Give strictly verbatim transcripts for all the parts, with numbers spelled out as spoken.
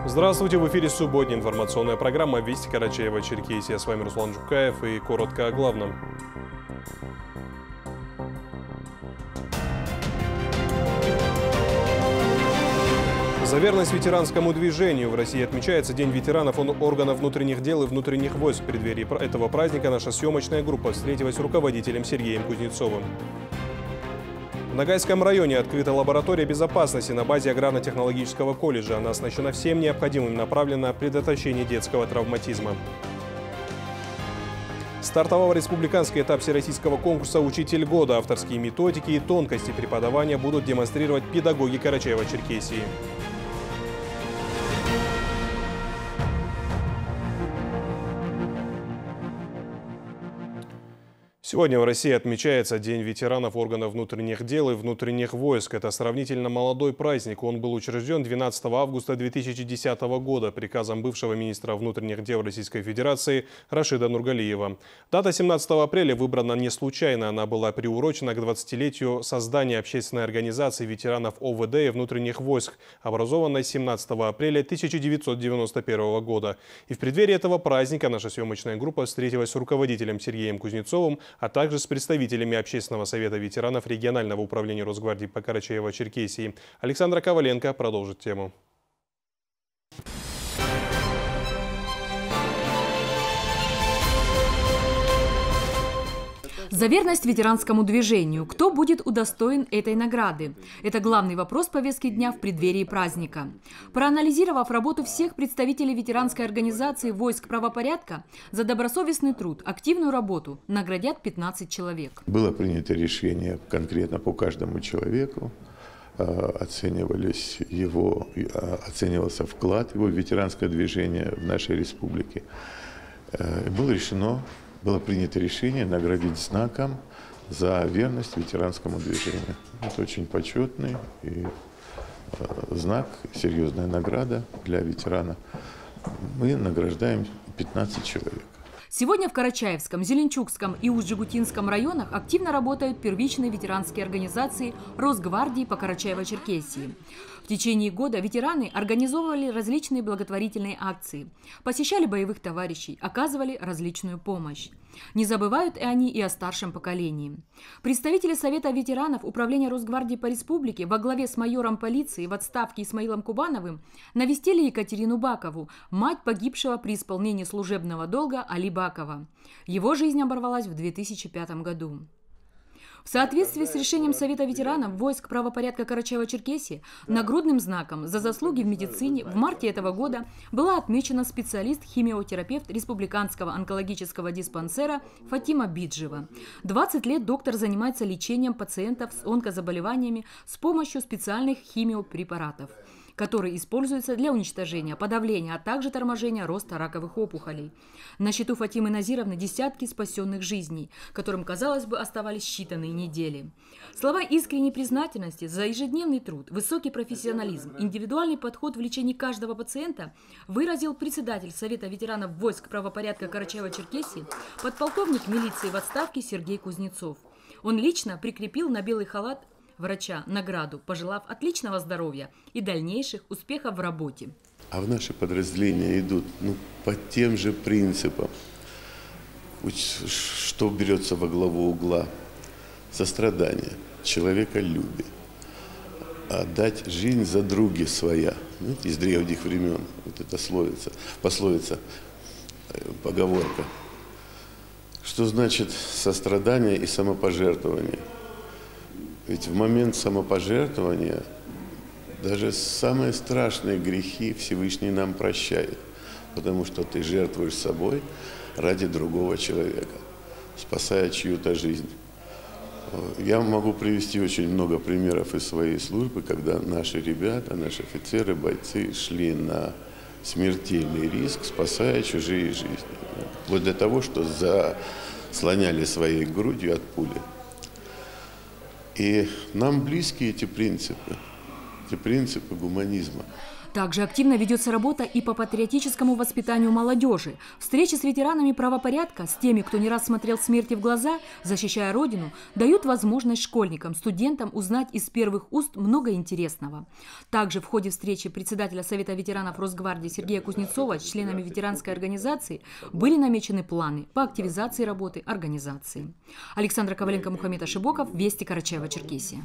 Здравствуйте, в эфире субботняя информационная программа «Вести Карачаево-Черкесия». С вами Руслан Жукаев и коротко о главном. За верность ветеранскому движению в России отмечается День ветеранов органов внутренних дел и внутренних войск. В преддверии этого праздника наша съемочная группа встретилась с руководителем Сергеем Кузнецовым. В Ногайском районе открыта лаборатория безопасности на базе аграрно-технологического колледжа. Она оснащена всем необходимым и направлена на предотвращение детского травматизма. Стартовал республиканский этап всероссийского конкурса «Учитель года». Авторские методики и тонкости преподавания будут демонстрировать педагоги Карачаево-Черкесии. Сегодня в России отмечается День ветеранов органов внутренних дел и внутренних войск. Это сравнительно молодой праздник. Он был учрежден двенадцатого августа две тысячи десятого года приказом бывшего министра внутренних дел Российской Федерации Рашида Нургалиева. Дата семнадцатого апреля выбрана не случайно. Она была приурочена к двадцатилетию создания общественной организации ветеранов О В Д и внутренних войск, образованной семнадцатого апреля тысяча девятьсот девяносто первого года. И в преддверии этого праздника наша съемочная группа встретилась с руководителем Сергеем Кузнецовым, а также с представителями Общественного совета ветеранов регионального управления Росгвардии по Карачаево-Черкесии. Александра Коваленко продолжит тему. За верность ветеранскому движению. Кто будет удостоен этой награды? Это главный вопрос повестки дня в преддверии праздника. Проанализировав работу всех представителей ветеранской организации войск правопорядка, за добросовестный труд, активную работу наградят пятнадцать человек. Было принято решение конкретно по каждому человеку. Оценивались его, оценивался вклад его в ветеранское движение в нашей республике. Было решено Было принято решение наградить знаком за верность ветеранскому движению. Это очень почетный и знак, серьезная награда для ветерана. Мы награждаем пятнадцать человек. Сегодня в Карачаевском, Зеленчукском и Усть-Жигутинском районах активно работают первичные ветеранские организации Росгвардии по Карачаево-Черкесии. В течение года ветераны организовывали различные благотворительные акции, посещали боевых товарищей, оказывали различную помощь. Не забывают и они и о старшем поколении. Представители Совета ветеранов Управления Росгвардии по республике во главе с майором полиции в отставке Исмаилом Кубановым навестили Екатерину Бакову, мать погибшего при исполнении служебного долга Али Бакова. Его жизнь оборвалась в две тысячи пятом году. В соответствии с решением Совета ветеранов войск правопорядка Карачаево-Черкесии нагрудным знаком за заслуги в медицине в марте этого года была отмечена специалист-химиотерапевт Республиканского онкологического диспансера Фатима Биджева. двадцать лет доктор занимается лечением пациентов с онкозаболеваниями с помощью специальных химиопрепаратов, которые используются для уничтожения, подавления, а также торможения роста раковых опухолей. На счету Фатимы Назировны десятки спасенных жизней, которым, казалось бы, оставались считанные недели. Слова искренней признательности за ежедневный труд, высокий профессионализм, индивидуальный подход в лечении каждого пациента выразил председатель Совета ветеранов войск правопорядка Карачаево-Черкесии, подполковник милиции в отставке Сергей Кузнецов. Он лично прикрепил на белый халат врача награду, пожелав отличного здоровья и дальнейших успехов в работе. А в наши подразделения идут ну, по тем же принципам, что берется во главу угла: сострадание, человеколюбие, отдать жизнь за други своя. Знаете, из древних времен вот эта пословица, пословица, поговорка. Что значит сострадание и самопожертвование? Ведь в момент самопожертвования даже самые страшные грехи Всевышний нам прощает, потому что ты жертвуешь собой ради другого человека, спасая чью-то жизнь. Я могу привести очень много примеров из своей службы, когда наши ребята, наши офицеры, бойцы шли на смертельный риск, спасая чужие жизни. Вплоть до того, что заслоняли своей грудью от пули. И нам близки эти принципы. эти принципы гуманизма. Также активно ведется работа и по патриотическому воспитанию молодежи. Встречи с ветеранами правопорядка, с теми, кто не раз смотрел смерти в глаза, защищая Родину, дают возможность школьникам, студентам узнать из первых уст много интересного. Также в ходе встречи председателя Совета ветеранов Росгвардии Сергея Кузнецова с членами ветеранской организации были намечены планы по активизации работы организации. Александра Коваленко, Мухаммед Ашибоков, Вести, Карачаево-Черкесия.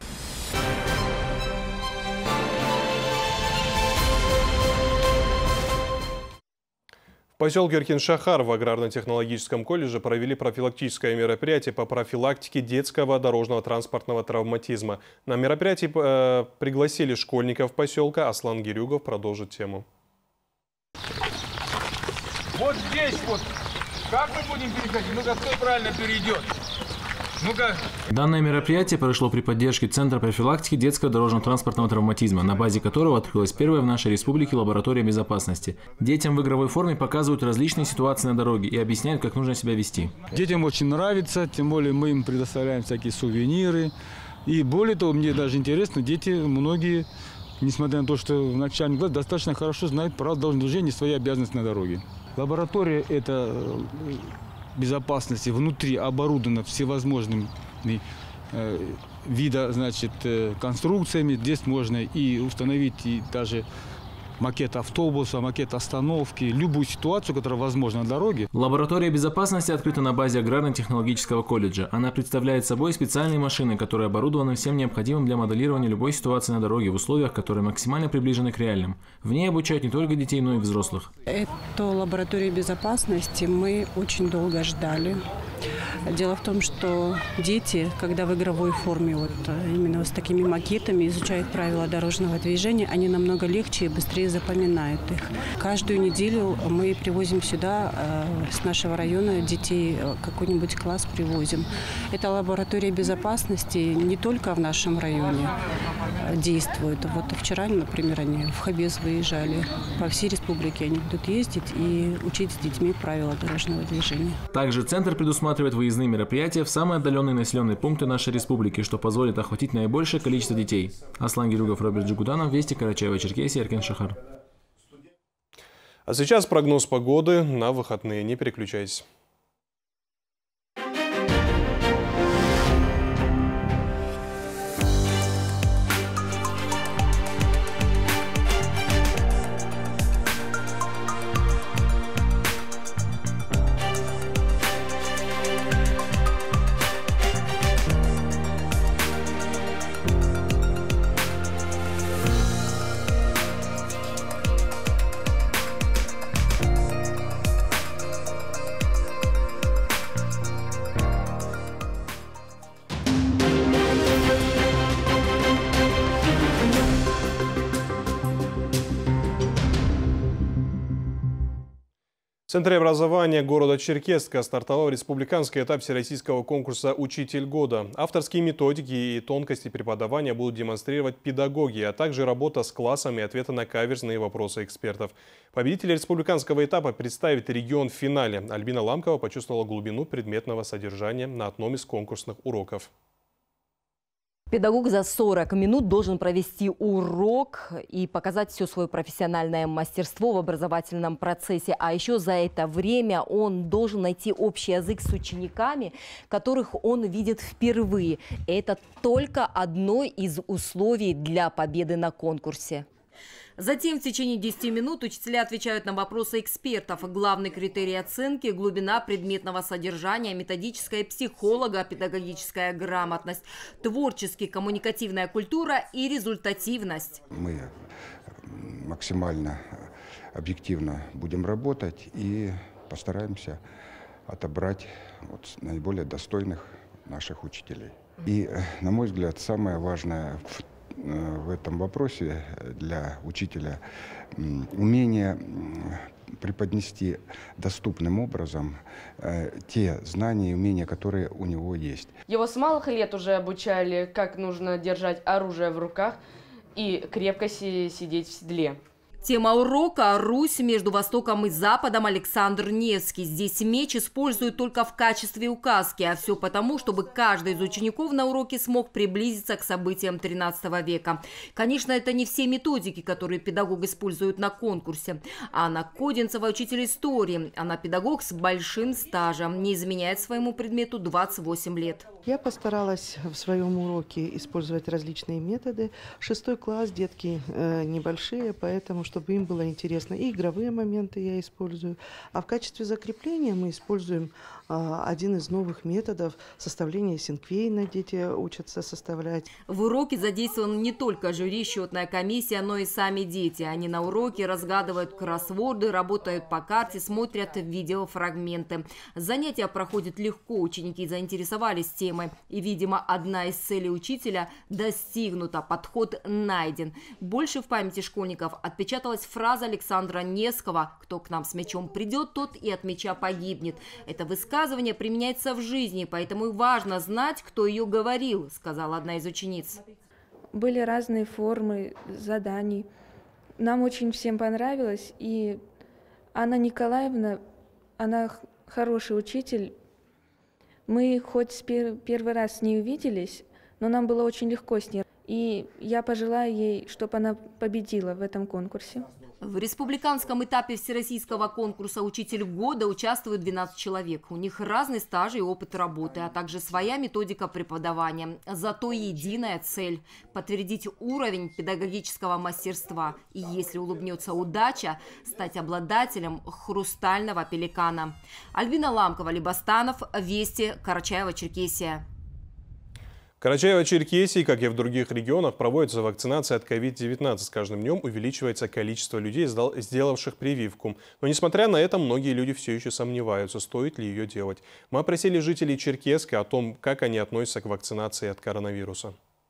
В поселке Эркин-Шахар в аграрно-технологическом колледже провели профилактическое мероприятие по профилактике детского дорожного транспортного травматизма. На мероприятии э, пригласили школьников поселка. Аслан Гирюгов продолжит тему. Вот здесь вот, как мы будем переходить? Ну-ка, кто правильно перейдет? Ну-ка. Данное мероприятие прошло при поддержке Центра профилактики детского дорожно-транспортного травматизма, на базе которого открылась первая в нашей республике лаборатория безопасности. Детям в игровой форме показывают различные ситуации на дороге и объясняют, как нужно себя вести. Детям очень нравится, тем более мы им предоставляем всякие сувениры. И более того, мне даже интересно, дети многие, несмотря на то, что в начальный класс, достаточно хорошо знают правила дорожного движения и свои обязанности на дороге. Лаборатория – это безопасности внутри оборудована всевозможными э, вида, значит, э, конструкциями. Здесь можно и установить и даже макет автобуса, макет остановки, любую ситуацию, которая возможна на дороге. Лаборатория безопасности открыта на базе аграрно-технологического колледжа. Она представляет собой специальные машины, которые оборудованы всем необходимым для моделирования любой ситуации на дороге в условиях, которые максимально приближены к реальным. В ней обучают не только детей, но и взрослых. Эту лабораторию безопасности мы очень долго ждали. Дело в том, что дети, когда в игровой форме, вот именно с такими макетами изучают правила дорожного движения, они намного легче и быстрее запоминают их. Каждую неделю мы привозим сюда э, с нашего района детей, какой-нибудь класс привозим. Эта лаборатория безопасности не только в нашем районе действует. Вот вчера, например, они в Хабез выезжали. По всей республике они будут ездить и учить с детьми правила дорожного движения. Также центр предусматривает выездные мероприятия в самые отдаленные населенные пункты нашей республики, что позволит охватить наибольшее количество детей. Аслан Гирюгов, Роберт Джигуданов, Вести, Карачаево-Черкесия, Эркин-Шахар. А сейчас прогноз погоды на выходные. Не переключайтесь. В Центре образования города Черкесска стартовал республиканский этап всероссийского конкурса «Учитель года». Авторские методики и тонкости преподавания будут демонстрировать педагоги, а также работа с классами и ответы на каверзные вопросы экспертов. Победитель республиканского этапа представит регион в финале. Альбина Ламкова почувствовала глубину предметного содержания на одном из конкурсных уроков. Педагог за сорок минут должен провести урок и показать все свое профессиональное мастерство в образовательном процессе. А еще за это время он должен найти общий язык с учениками, которых он видит впервые. Это только одно из условий для победы на конкурсе. Затем в течение десяти минут учителя отвечают на вопросы экспертов. Главный критерий оценки – глубина предметного содержания, методическая психолого-педагогическая грамотность, творчески коммуникативная культура и результативность. Мы максимально объективно будем работать и постараемся отобрать вот наиболее достойных наших учителей. И, на мой взгляд, самое важное в в этом вопросе для учителя умение преподнести доступным образом э, те знания и умения, которые у него есть. Его с малых лет уже обучали, как нужно держать оружие в руках и крепко си- сидеть в седле. Тема урока – Русь между Востоком и Западом. Александр Невский. Здесь меч используют только в качестве указки, а все потому, чтобы каждый из учеников на уроке смог приблизиться к событиям тринадцатого века. Конечно, это не все методики, которые педагог использует на конкурсе. Анна Кодинцева – учитель истории. Она педагог с большим стажем, не изменяет своему предмету двадцать восемь лет. Я постаралась в своем уроке использовать различные методы. Шестой класс, детки э, небольшие, поэтому, чтобы им было интересно, и игровые моменты я использую. А в качестве закрепления мы используем э, один из новых методов составления синквейна. Дети учатся составлять. В уроке задействован не только жюри, счетная комиссия, но и сами дети. Они на уроке разгадывают кроссворды, работают по карте, смотрят видеофрагменты. Занятия проходят легко, ученики заинтересовались темой. И, видимо, одна из целей учителя достигнута, подход найден. Больше в памяти школьников отпечаталась фраза Александра Невского: «Кто к нам с мечом придет, тот и от меча погибнет». Это высказывание применяется в жизни, поэтому и важно знать, кто ее говорил, сказала одна из учениц. Были разные формы заданий. Нам очень всем понравилось, и Анна Николаевна, она хороший учитель. Мы хоть первый раз не увиделись, но нам было очень легко с ней. И я пожелаю ей, чтобы она победила в этом конкурсе. В республиканском этапе всероссийского конкурса «Учитель года» участвуют двенадцать человек. У них разный стаж и опыт работы, а также своя методика преподавания. Зато единая цель – подтвердить уровень педагогического мастерства. И если улыбнется удача, стать обладателем хрустального пеликана. Альбина Ламкова, Либостанов, Вести, Карачаево-Черкесия. В Карачаево-Черкесии, как и в других регионах, проводится вакцинация от ковид девятнадцать. С каждым днем увеличивается количество людей, сделавших прививку. Но, несмотря на это, многие люди все еще сомневаются, стоит ли ее делать. Мы опросили жителей Черкеска о том, как они относятся к вакцинации от коронавируса.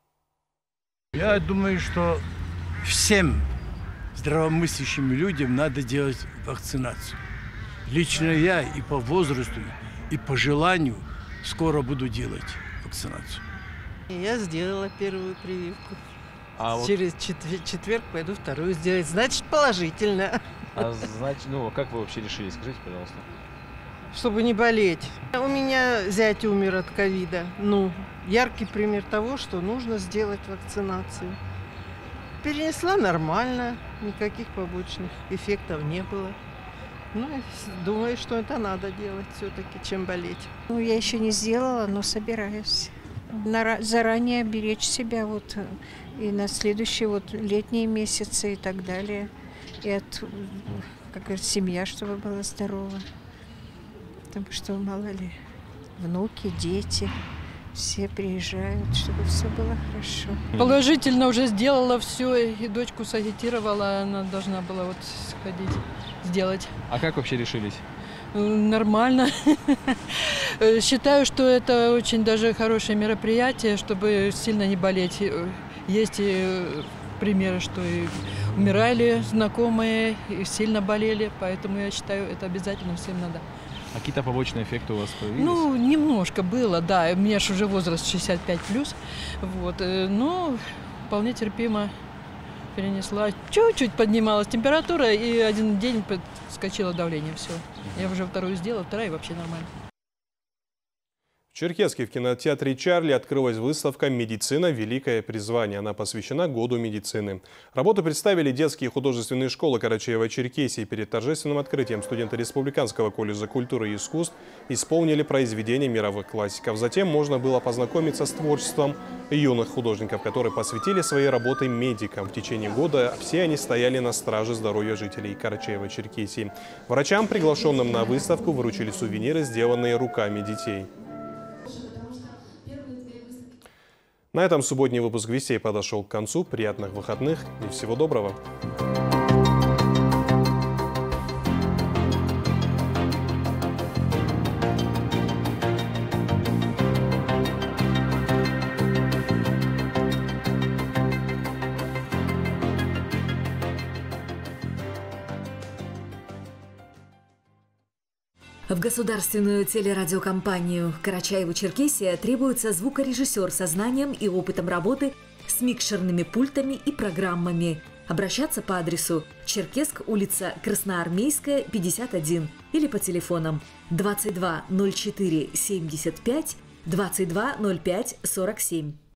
Я думаю, что всем здравомыслящим людям надо делать вакцинацию. Лично я и по возрасту, и по желанию скоро буду делать вакцинацию. Я сделала первую прививку. А Через вот... четвер четверг пойду вторую сделать. Значит, положительно. А значит, ну, как вы вообще решили? Скажите, пожалуйста. Чтобы не болеть. У меня зять умер от ковида. Ну, яркий пример того, что нужно сделать вакцинацию. Перенесла нормально, никаких побочных эффектов не было. Ну, думаю, что это надо делать все-таки, чем болеть. Ну, я еще не сделала, но собираюсь. На, заранее беречь себя вот и на следующие вот летние месяцы и так далее. И от, как говорится, семья, чтобы была здорова. Потому что, мало ли, внуки, дети, все приезжают, чтобы все было хорошо. Положительно уже сделала все, и дочку сагитировала, она должна была вот сходить, сделать. А как вообще решились? Нормально. Считаю, что это очень даже хорошее мероприятие, чтобы сильно не болеть. Есть и примеры, что и умирали знакомые, и сильно болели, поэтому я считаю, это обязательно всем надо. А какие-то побочные эффекты у вас появились? Ну, немножко было, да. У меня же уже возраст шестьдесят пять плюс, вот, но вполне терпимо перенесла. Чуть-чуть поднималась температура, и один день подскочило давление, все. Я уже вторую сделала, вторая вообще нормально. В Черкеске в кинотеатре «Чарли» открылась выставка «Медицина. Великое призвание». Она посвящена Году медицины. Работу представили детские художественные школы Карачаево-Черкесии. Перед торжественным открытием студенты Республиканского колледжа культуры и искусств исполнили произведения мировых классиков. Затем можно было познакомиться с творчеством юных художников, которые посвятили свои работы медикам. В течение года все они стояли на страже здоровья жителей Карачаево-Черкесии. Врачам, приглашенным на выставку, вручили сувениры, сделанные руками детей. На этом субботний выпуск «Вестей» подошел к концу. Приятных выходных и всего доброго! В государственную телерадиокомпанию «Карачаево-Черкесия» требуется звукорежиссер со знанием и опытом работы с микшерными пультами и программами. Обращаться по адресу Черкесск, улица Красноармейская, пятьдесят один или по телефонам двадцать два ноль четыре семьдесят пять, двадцать два ноль пять сорок семь.